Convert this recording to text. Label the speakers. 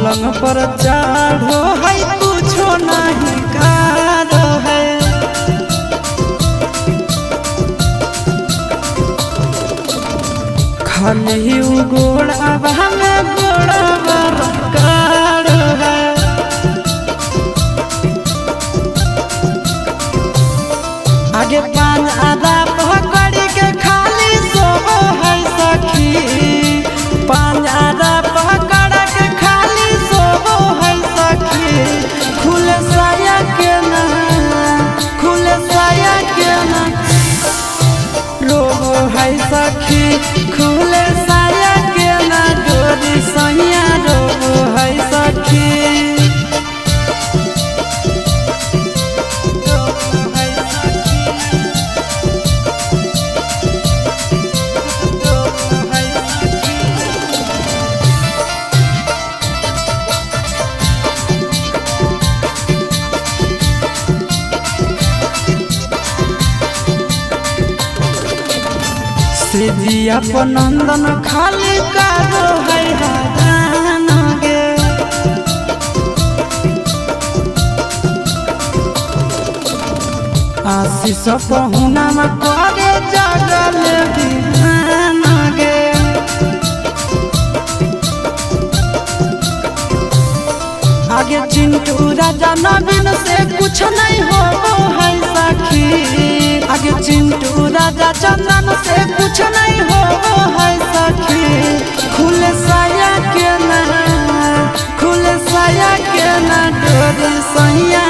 Speaker 1: पलंग पर चढ़ो है कुछो नहीं कारो है। खाली गोड़ा में गोड़ा कारो है। आगे पान आधा पकड़ी के खाली सोबो है सखी। पान आधा पकड़ के खाली सोबो है सखी। खुले साया के ना खुले साया के ना रोबो है सखी। खुले साया के ना डोरी सैया रोबो है सखी। जिया नंदन खाली कारो है राधान गे। आशीष पहुना में करे जगल बिहान गे। आगे चिंटू राजा नवीन से कुछ नहीं हो है सखी। आगे चिंटू राजा चंदन से कुछ नहीं हो है सखी। खुले साया के ना खुले साया के ना डोरी सैया